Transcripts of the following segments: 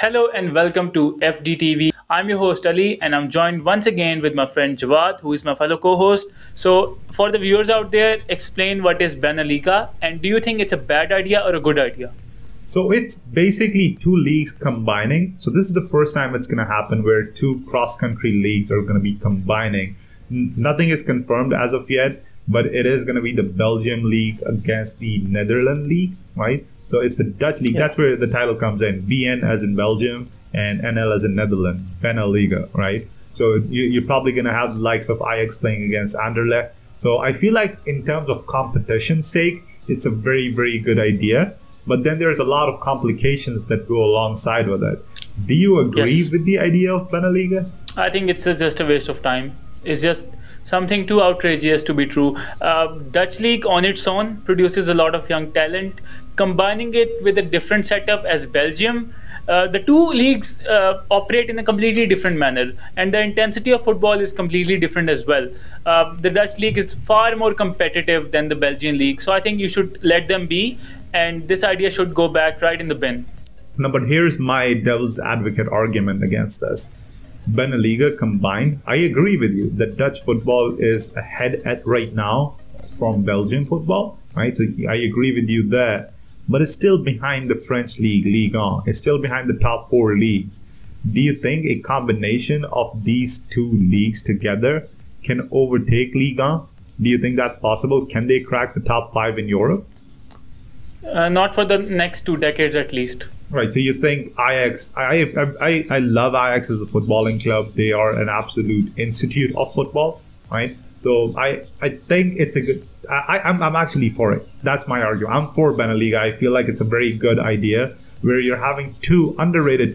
Hello and welcome to FDTV. I'm your host Ali and I'm joined once again with my friend Jawad, who is my fellow co-host. So, for the viewers out there, explain what is Benaliga and do you think it's a bad idea or a good idea? So it's basically two leagues combining. So this is the first time it's going to happen where two cross-country leagues are going to be combining. Nothing is confirmed as of yet, but it is going to be the Belgium league against the Netherlands league, right? So it's the Dutch league. That's where the title comes in. BN as in Belgium and NL as in Netherlands. Beneliga, right? So you're probably going to have the likes of Ajax playing against Anderlecht. So I feel like in terms of competition's sake, it's a very, very good idea. But then there's a lot of complications that go alongside with it. Do you agree with the idea of Beneliga? I think it's just a waste of time. It's just something too outrageous to be true. Dutch league on its own produces a lot of young talent. Combining it with a different setup as Belgium, the two leagues operate in a completely different manner, and the intensity of football is completely different as well. The Dutch league is far more competitive than the Belgian league, so I think you should let them be, and this idea should go back right in the bin. No, but here's my devil's advocate argument against this. Beneliga combined, I agree with you that Dutch football is ahead at right now from Belgian football, right? So I agree with you there. But it's still behind the French league, Ligue 1. It's still behind the top four leagues. Do you think a combination of these two leagues together can overtake Ligue 1? Do you think that's possible? Can they crack the top five in Europe? Not for the next 2 decades at least. Right, so you think Ajax, I love Ajax as a footballing club. They are an absolute institute of football, right? So I think it's a good, I'm actually for it. That's my argument. I'm for Beneliga. I feel like it's a very good idea where you're having two underrated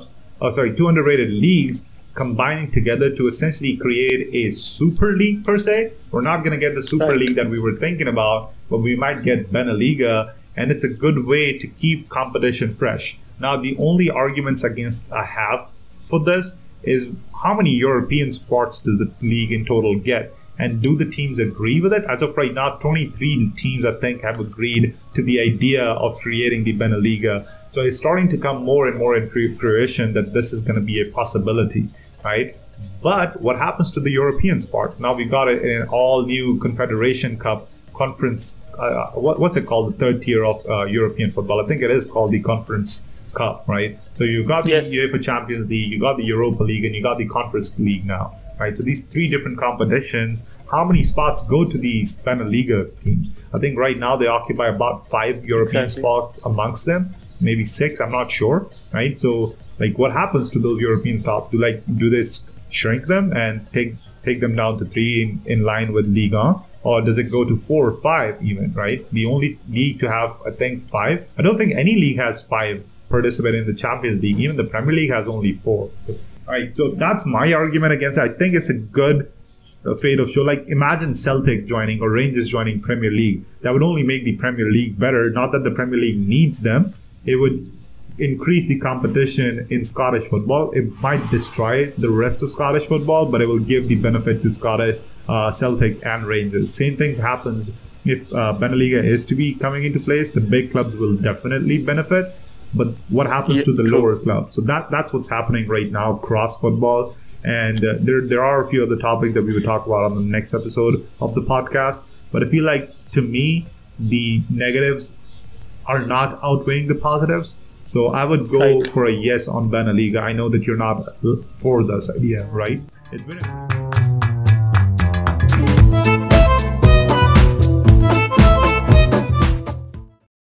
leagues combining together to essentially create a super league per se. We're not going to get the super league that we were thinking about, but we might get Beneliga, and it's a good way to keep competition fresh. Now, the only arguments against I have for this is how many European spots does the league in total get? And do the teams agree with it? As of right now, 23 teams, I think, have agreed to the idea of creating the Beneliga. So it's starting to come more and more into fruition that this is going to be a possibility, right? But what happens to the European sport? Now we got it in an all-new Confederation Cup conference. What's it called? The third tier of European football. I think it is called the Conference Cup, right? So you've got the UEFA Champions League, you got the Europa League, and you got the Conference League now. Right, so these three different competitions, how many spots go to these Beneliga teams? I think right now they occupy about 5 European spots amongst them, maybe 6, I'm not sure, right? So like what happens to those European spots? Do they shrink them and take them down to 3 in line with Ligue 1? Or does it go to 4 or 5 even, right? The only league to have, I think, 5. I don't think any league has 5 participate in the Champions League. Even the Premier League has only 4. Right, so that's my argument against it. I think it's a good fate of show. Like imagine Celtic joining or Rangers joining Premier League. That would only make the Premier League better. Not that the Premier League needs them. It would increase the competition in Scottish football. It might destroy the rest of Scottish football, but it will give the benefit to Scottish, Celtic and Rangers. Same thing happens if Beneliga is to be coming into place. The big clubs will definitely benefit. But what happens to the lower clubs? So that's what's happening right now across football. And there are a few other topics that we will talk about on the next episode of the podcast. But I feel like, to me, the negatives are not outweighing the positives. So I would go for a yes on Beneliga. I know that you're not for this idea, right? It's been